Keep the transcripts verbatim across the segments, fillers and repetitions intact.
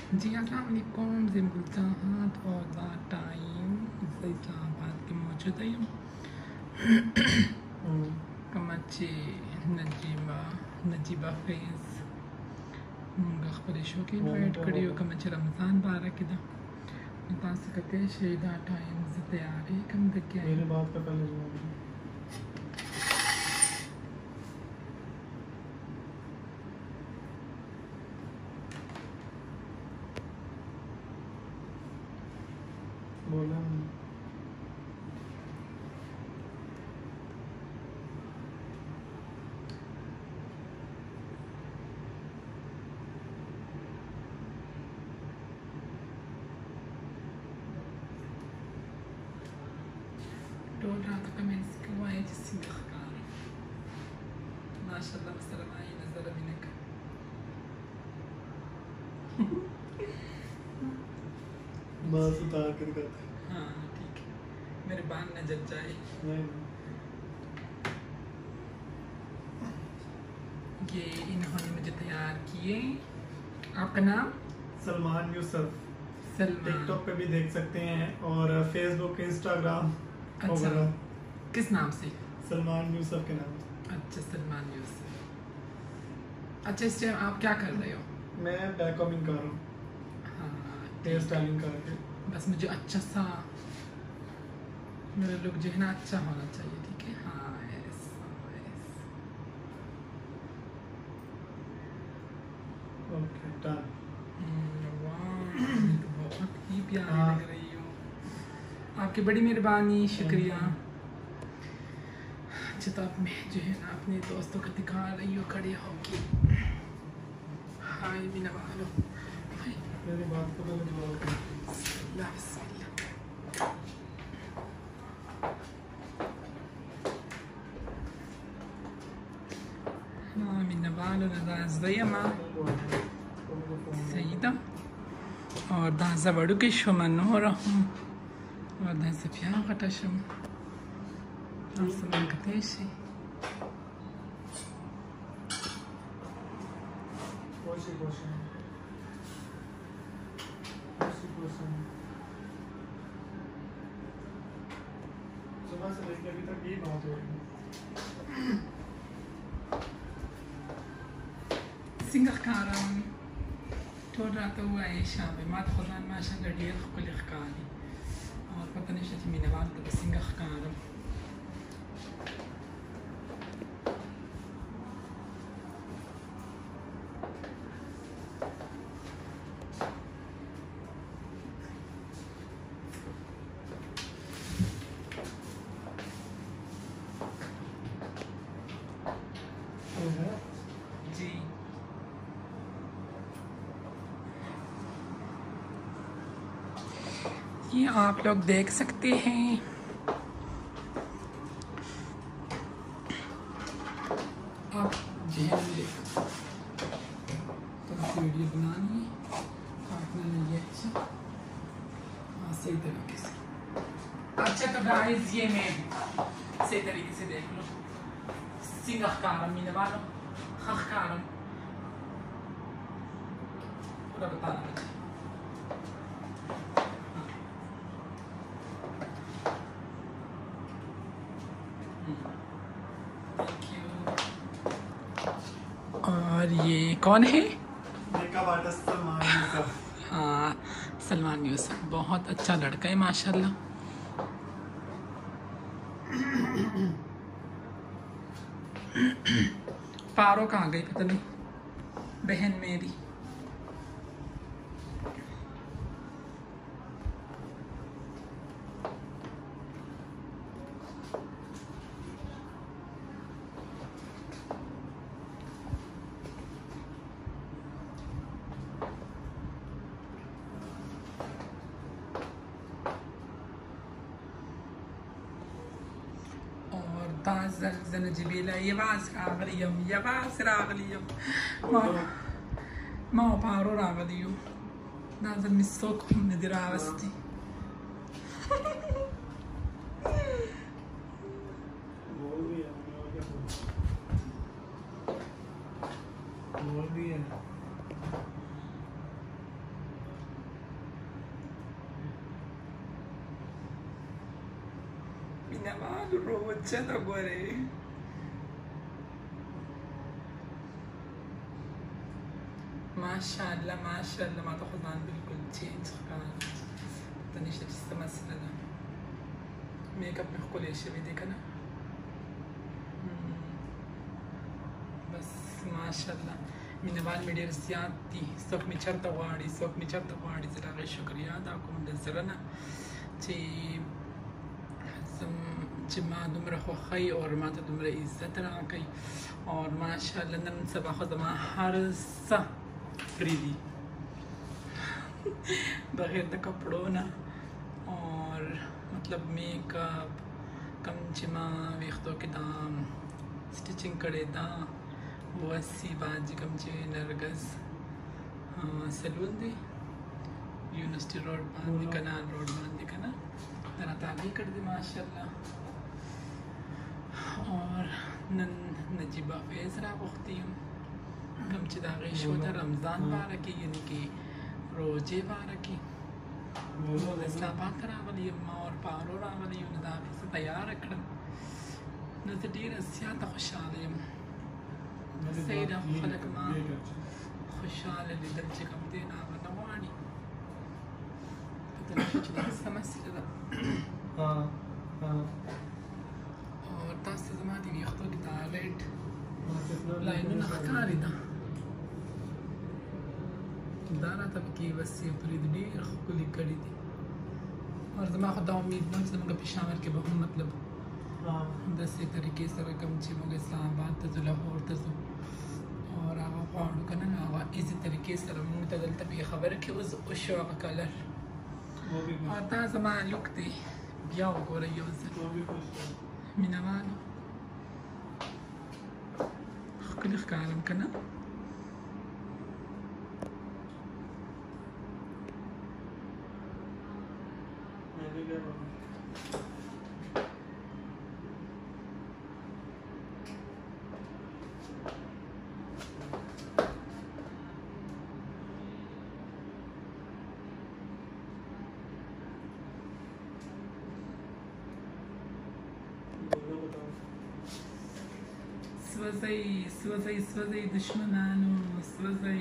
जी अस्सलाम वालेकुम ज़िंदगी और द टाइम इस्लामाबाद के मौजूद है कमाचे नजीबा नजीबा फेज मूंगा खबर शो की इनवाइट करी हो कमाचे रमज़ान बारह के दा मुतासिर करते शेदा टाइम्स तैयारी कम तक क्या मेरे बात का पहले जवाब बोला टोल रहा था कमेंट्स क्यों आए जिससे कार माशाल्लाह मसलम आई नजर अभी निक बस उतार कर करते हाँ ठीक है मेरे बाल न जल जाए नहीं ये इन्होंने मुझे तैयार किए। आपका नाम? सलमान यूसुफ। सलमान। टिकटॉक पे भी देख सकते हैं और फेसबुक इंस्टाग्राम अच्छा किस नाम से? सलमान यूसुफ के नाम। अच्छा सलमान यूसुफ। अच्छा इस टाइम आप क्या कर रहे हो? मैं बैक कॉमिंग कर रहा हूँ, हाँ हेयर स्टाइलिंग करके। बस मुझे अच्छा सा मेरा लुक जो है ना अच्छा होना चाहिए, ठीक है? हाँ ऐसा ऐसा। Okay done. वाह तो बहुत ही प्यारी लग रही हो। आपकी बड़ी मेहरबानी, शुक्रिया। अच्छा तो अब मैं जो है ना अपने दोस्तों को दिखा रही हूँ खड़े होके। हाय मीना वालो, हाय मेरी बात को पहले जवाब दो। बिस्मिल्लाह बिस्मिल्लाह। हाँ मीना वालो नज़ार ज़यमा سيدة और दाजा बड़ू के शुमन हो रहा हूँ और दाजा प्यार कटा शुम आसमान का तेज है। कोशी कोशी कोशी कोशी सुबह से लेकर अभी तक यही बात हो रही है। सिंगल कारम टोल रहा था हुआ है शाम में मात खुदान माशाल्लाह ढेर खुली खकाली और पता नहीं शती मैंने बात तो सिंगल कारम जी। ये आप लोग देख सकते हैं आप जो है मुझे तो वीडियो बनानी है आपने ये अच्छा हाँ सही तरीके से। अच्छा तो गाइस ये मैं सही तरीके से देख लो सिंगह कारम मीने वालों खख कारम पूरा बताना मुझे। और ये कौन है? Makeup artist Salman Yusuf. हाँ सलमान यूसुफ बहुत अच्छा लड़का है माशाल्लाह। पारो कहाँ गई पता नहीं बहन मेरी। زنجبيل يباس راغليوم يباس راغليوم ما ما هو بارو راغليوم نازل من السوق من دراستي रोचे तो गोरे माशाल्लाह माशाल्लाह ما تاخذان بالكل تشينج كان تنيش تستمسل ده ميك اب مخكول ايش بدي كنا بس माशाल्लाह مینه وال مې ډېر زیات دي څوک مې چرته غواړي څوک مې چرته غواړي زه د هغې شکریا ادا کوم د زړه نه چې چې ما دومره خوښوئ او ما ته دومره عزت راکوئ او ماشاءالله نن سبا خو زما هر څه پرېږدي بغیر د کپړو نه اور مطلب میک اپ کم چې ما ویښتو کې دا سټیچنګ کړی دا وسی باندې کوم چې نرګس سلون دی یونیورسټي روډ باندې کنال روډ باندې کنه دا تعالی کړ دي ماشاءالله اور نن نجیبه فیض را غوښتي یم کوم چې د هغې شو د رمضان باره کې یعنې کې روژې باره کې د اسلام آباد ته راغلی یم ما ورپارو راغلی یم نو د هغې څه تیاره کړم نو زه ډېره زیاته خوشحاله یم صحیح ده خو خلک ما خوشحاله لیدل چې کوم دی نه هغه نه غواړي پته نه شو چې دا څه مسله ده اور تاسو زما د ویښتو کې دا ریډ لاینونه ښکاري ده دا راته پکې بس یې پرې ډېر ښکلي کړي دي اور زما خو دا امید نه چې زموږ پېښور کې به هم مطلب داسې طریقې سره کوم چې موږ اسلام آباد ته ځو لاهور ته ځو اور هغه غواړو که نه نو هغه ایزي طریقې سره موږ ته دلته پېښور کې اوس وشو هغه کلر اور دا زما لوک دی بیا وګورئ یو ځل مینه والو ښکلي ښکارم که نه سوځئ سوځئ سوځئ دشمنانو سوځئ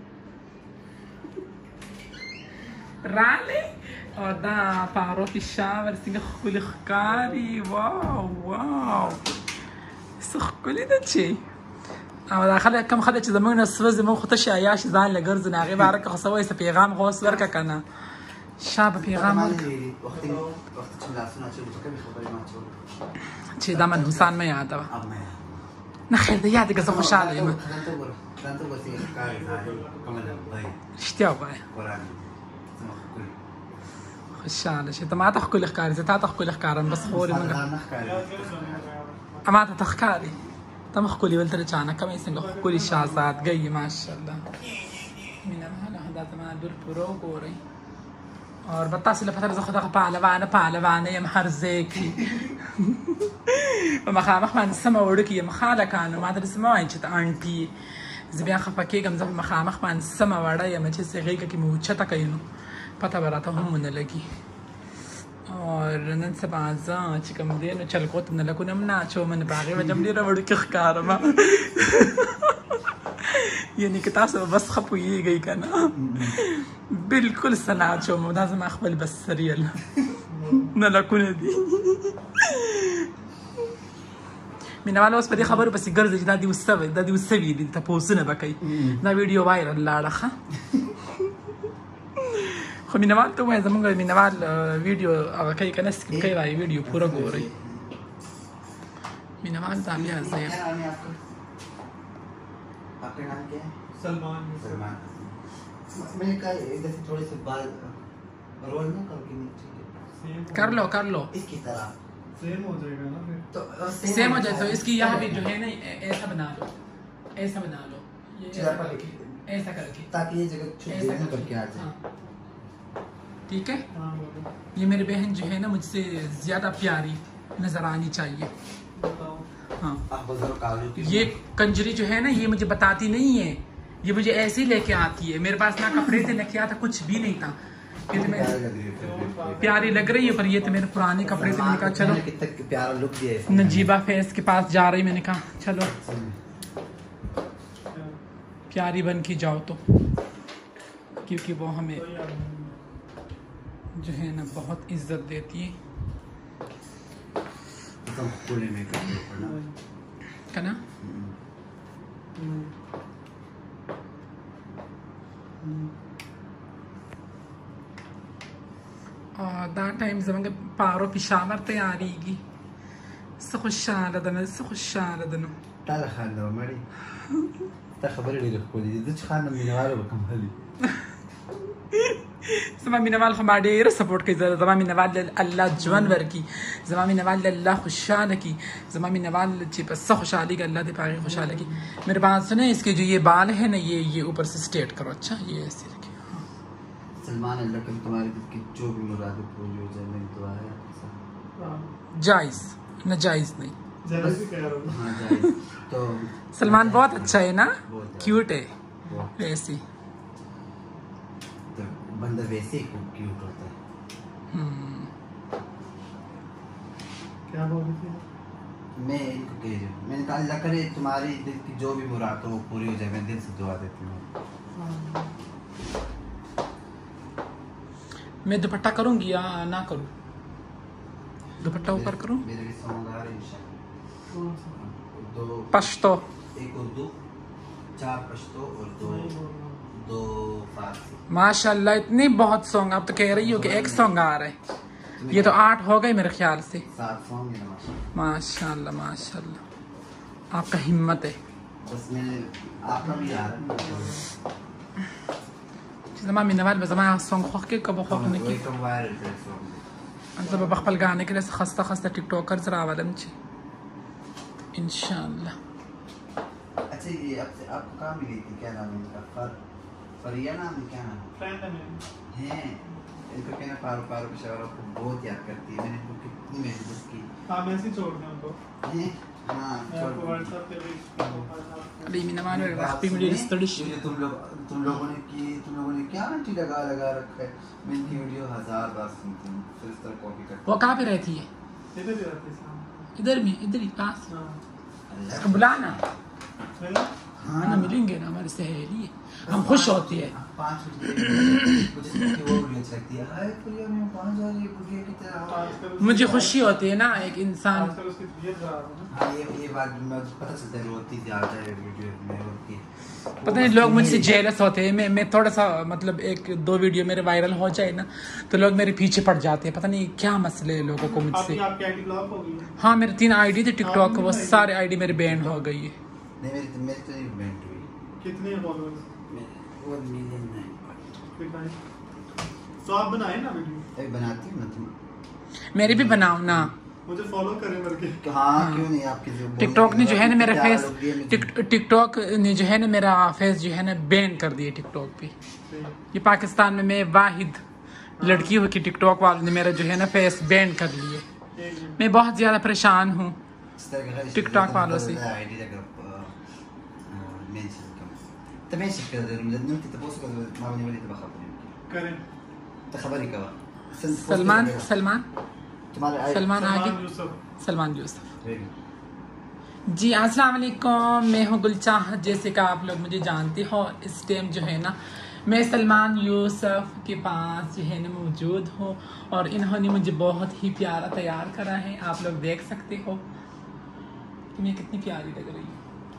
راغلی او دا پارو پېښور څنګه ښکلي ښکاري واو واو څه ښکلي ده چې او دا خلک کم خلک چې زموږ نه سوځي موږ خو تشې عیاشې ځان له ګرځو نو هغې باره کې خو څه وایي څه پیغام خو اوس ورکړه که نه شابه پیغام ورکړه چې دا منحوسان مه یادوه نه خیر ده یاد کړه زه خوشحاله یم رښتیا ووایه خوشحاله شې ته ما ته ښکلي ښکاري زه تا ته ښکلي ښکارم بس خورې موږ ما ته ته ښکاري ته مه ښکلي ولته د چا نه کمې څنګه ښکلي شهزادګۍ یې ماشاءالله مینه واله دا زما لور پوره وګورئ اور به تاسو لپاره زه خو دغه پهلوانه پهلوانه یم هر ځای کې په مخامخ باندې سمه وړوکې یم خالکانو ما ته داسې مه وایئ چې ته انټي یې زه بیا خفه کېږم زه په مخامخ باندې سمه وړه یم چې څه غېږه کې مې اوچته کوي نو پته به راته هم ونه لګي اور نن سبا زه چې کوم دی نو چلکو ته نلکونه هم نه اچوم نو په هغې وجه هم ډېره وړوکې ښکارم یعنې که تاسو به بس ښه پوهېږئ که نه بلکل څه نه اچوم دا زما خپل بس سریل نلکونه دي مینه واله اوس په دې خبرو پسې ګرځئ چې دا دې اوس څه دا دې اوس څه وي دي تپوسونه به کوي دا ویډیو وایرل لاړه ښه خو مینه وال ته ووایه زموږ مینه وال ویډیو هغه کوي که نه سکپ کوي وایي ویډیو پوره ګورئ مینه وال دا بیا زه یم आपका नाम क्या है? सलमान सलमान मैंने कहा इधर से थोड़े से बाल रोल ना करके नीचे कर लो कर लो इसकी तरह सेम हो जाएगा ना फिर तो सेम हो जाए तो इसकी यहाँ भी जो है ना ऐसा बना लो ऐसा बना लो ये ऐसा करके ऐसा करके ताकि ये जगह छुट्टी ना करके आ जाए ठीक है हाँ बोलो ये मेरी बहन जो है ना मुझसे ज्यादा प्यारी नजर आनी चाहिए बताओ हाँ आप बुजुर्ग काजू की ये कंजरी जो है ना ये मुझे बताती नहीं है ये मुझे ऐसे ही लेके आती है मेरे पास ना कपड़े थे ना क्या था कुछ भी नहीं था ये तो मैं प्यारी लग रही है, पर ये तो मेरे पुराने कपड़े थे। मैंने कहा चलो कितना प्यारा लुक दिया है। नजीबा फेस के पास जा रही, मैंने कहा चलो प्यारी बन के जाओ तो, क्योंकि वो हमें जो है ना बहुत इज्जत देती है। का ना दा टाइम जब पारो पिशावर तैयारी की खुशालदन खुशालदन تعال خلنا مري تخبرني لخولي دش خلنا من واره بكملي زما مینوال خو ما ډېر سپورټ کوي. زما مینوال الله ژوند ورکړي، زما مینوال الله خوشحاله کړي، زما مینوال چې په څه خوشحالي کې الله دې په هغې خوشحاله کړي. मेरे बात सुने, इसके जो ये बाल है ना ये ये ऊपर से स्ट्रेट करो. अच्छा ये ऐसे रखे. सलमान अल्लाह कभी तुम्हारी दिल की जो भी मुराद पूरी हो जाए मेरी दुआ है. जायज़ न जायज़ नहीं. हाँ जायज़. तो सलमान बहुत अच्छा है ना, क्यूट है वैसे. बंदा वैसे ही क्यूट होता है. क्या बोल रही थी? मैं इनको कह रही हूँ, मैंने कहा अल्लाह करे तुम्हारी दिल की जो भी मुराद हो वो पूरी हो जाए. मैं दिल से दुआ देती हूँ. मैं दुपट्टा करूँगी या ना करूँ? दुपट्टा ऊपर करूँ? मेरे लिए सॉन्ग आ रहे हैं. दो पश्तो, एक उर्दू, चार पश्तो और दो दो फारसी. माशाल्लाह इतने बहुत सॉन्ग. आप तो कह रही हो कि एक सॉन्ग आ रहा है. ये तो आठ हो गए मेरे ख्याल से. सात सॉन्ग है माशाल्लाह माशाल्लाह. आपका हिम्मत है. बस मैंने आपका भी आ रहा है. زما مینوال به زما سونگ خوښ کې کبه خوښ نه کی. کوم وایرل کړی سونگ زه به خپل غانې کې له خسته خسته ټیک ټاکر سره راولم چې ان شاء الله. अच्छा ये आपसे आपको कहाँ मिली थी, क्या नाम है इनका? फर फरिया नाम है, क्या नाम फ्रेंड है मेरी. है? इनको कहना पारो पारो पेशावर आपको बहुत याद करती है. मैंने इनको कितनी मेहनत की. हाँ मैसेज छोड़ दिया उनको. हैं? हाँ मैं आपको व्हाट्सएप पे भी अरे مینوال رخپی مې ډېر ستړي شي. तुम लोग तुम लोगों ने की तुम लोगों ने क्या आंटी लगा लगा रखा है. मैं इनकी वीडियो हजार बार सुनती हूँ, फिर इस तरह कॉपी करती वो कहाँ पे रहती है? इधर ही रहती है. इधर में इधर ही पास. हाँ इसको बुलाना. मिला? हाँ ना मिलेंगे ना, हमारी सहेली है, हम खुश होती है. पाँच मिनट मुझे वो वीडियो अच्छी लगती है. हाय प्रिया मैं कहाँ जा रही है बुढ़िया की तरह. मुझे खुशी होती है ना एक इंसान. आजकल उसकी तबीयत खराब है ना. हाँ ये ये बात मैं पता चलता है रोती थी आ जाए वीडियो में रोती. पता नहीं लोग मुझसे जेलस होते हैं. मैं मैं थोड़ा सा मतलब एक दो वीडियो मेरे वायरल हो जाए ना तो लोग मेरे पीछे पड़ जाते हैं. पता नहीं क्या मसले है लोगों को मुझसे. आपकी आपकी आईडी ब्लॉक हो गई है? हाँ मेरे तीन आईडी थे टिकटॉक के, वो सारे आईडी मेरे बैंड हो गई है. नहीं मेरी मेरी तो नहीं बैंड हुई. कितने फॉलोअर्स? वो मिलियन नहीं. तो आप बनाए ना वीडियो. एक बनाती हूँ ना तुम. मेरी भी बनाओ ना. मुझे फॉलो करें करके. हाँ क्यों नहीं. आपकी जो टिकटॉक ने जो है ना मेरा फेस टिकटॉक ने जो है ना मेरा फेस जो है ना बैन कर दिया टिकटॉक पे. ये पाकिस्तान में मैं वाहिद लड़की हूँ कि टिकटॉक वालों ने मेरा जो है ना फेस बैन कर लिए. मैं बहुत ज़्यादा परेशान हूँ टिकटॉक वालों से. تمام كده لما انت تبص ما بني ولي تبقى करें. تخبري كده. सलमान सलमान तुम्हारे सलमान आगे सलमान यूसुफ. जी अस्सलाम वालेकुम, मैं हूँ गुलचाहत. जैसे कि आप लोग मुझे जानते हो इस टाइम जो है ना मैं सलमान यूसुफ के पास जो है ना मौजूद हूँ और इन्होंने मुझे बहुत ही प्यारा तैयार करा है. आप लोग देख सकते हो कि मैं कितनी प्यारी लग रही हूँ.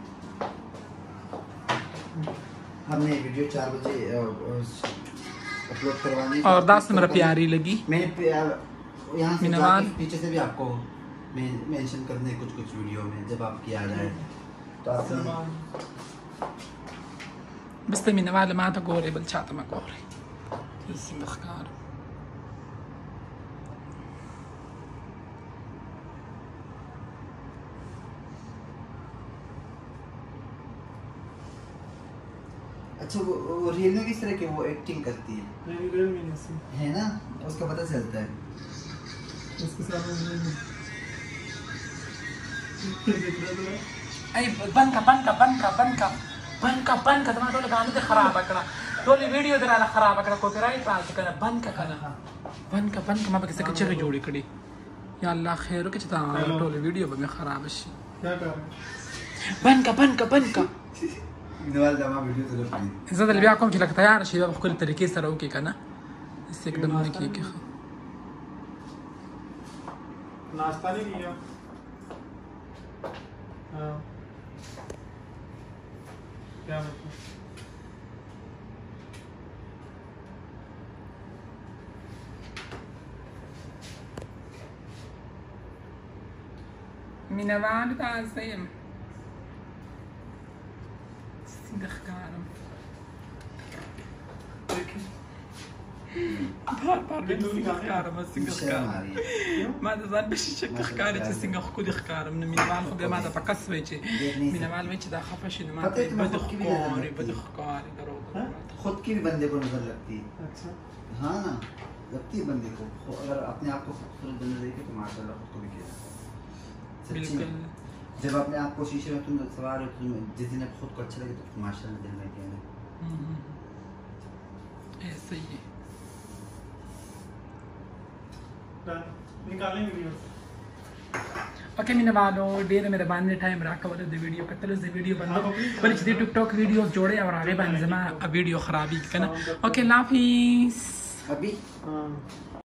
हमने वीडियो चार बजे अपलोड करवानी और दस नंबर प्यारी लगी. मैंने यहाँ से पीछे से भी आपको मैं मेंशन करने कुछ कुछ वीडियो में जब आपकी आ जाए तो आप بس مینوال ما ته ګوري بل چاته ما ګوري. زه مخکار अच्छा वो, वो रियल में किस तरह के वो एक्टिंग करती है. नहीं रियल में नहीं है ना, उसका पता चलता है. उसके साथ अरे बंद का बंद का बंद का बंद का बंद का बंद का तुम्हारा तो गाने से खराब है कड़ा टोली वीडियो दराना खराब करा कॉपीराइट राज करा बंद का करा बंद का बंद का मैं किसी के चेहरे जोड़ी कड़ी या अल्लाह खैर के चता टोली वीडियो में खराब है क्या कर रहे हैं बंद का बंद का बंद का नवाज जमा वीडियो तो लगती ज़्यादा اللي بيعكم كي लगता यार شباب بكل तरीके से रहो कि करना इससे एकदम नहीं किया क्या नाश्ता नहीं किया हाँ क्या मतलब من بعد تعزيم سيدخ كارم بار بار بسيدخ كارم سيدخ كارم ماذا ظن بشي شكخ كاري تسيدخ كودخ كارم من مال خد ماذا بقص ويجي من مال ويجي دا خفش إنه ما بدخ كاري بدخ كاري دروك खुद की भी बंदे को नजर लगती है अच्छा हाँ ना लगती है बंदे को अगर अपने आप को खूबसूरत बंदे देखे तो माशाल्लाह खुद को भी किया बिल्कुल जब अपने आप को शीशे में तुम सवार हो तुम जिस दिन खुद को अच्छा लगे तो माशाल्लाह दिल में कहना ऐसा ही है निकालें वीडियो ओके मैंने वालों डेर मेरे बांधने टाइम रखा वाले द वीडियो कतल से वीडियो बंदो पर जितने टिकटॉक वीडियोस जोड़े और आगे बांध जमा वीडियो खराबी करना ओके लाफिस अभी